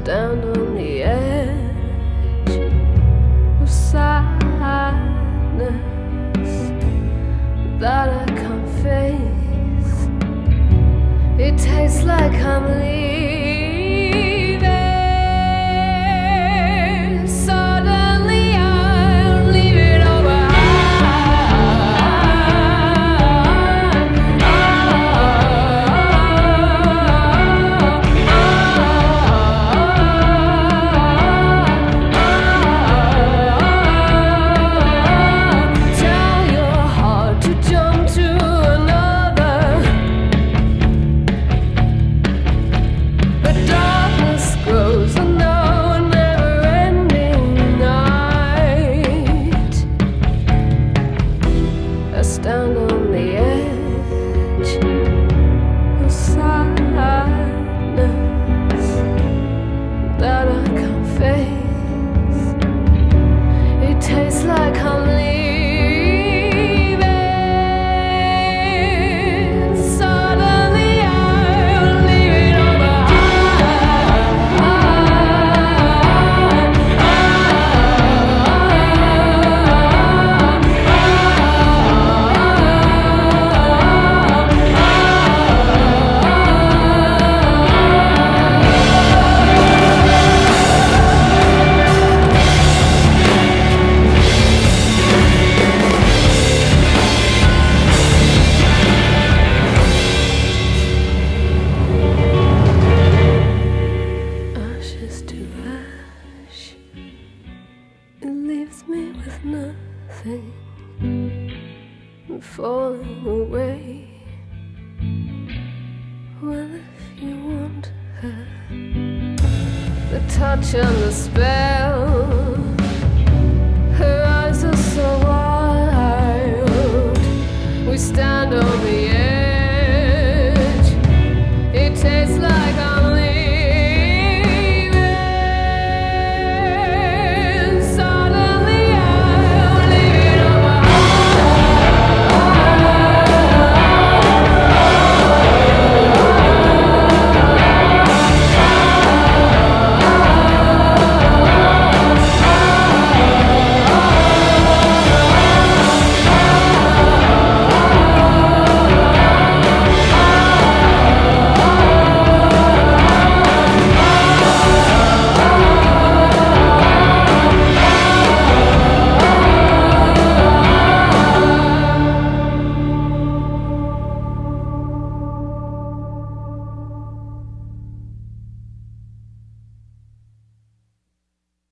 stand on the edge of sadness that I can't face. It tastes like I'm leaving. Suddenly I'll leave it all stand on the edge of sadness that I can't face. It tastes like I'm leaving. Suddenly I'll leave it all to ash. It leaves me with nothing, falling away. Well, if you want her, the touch and the spell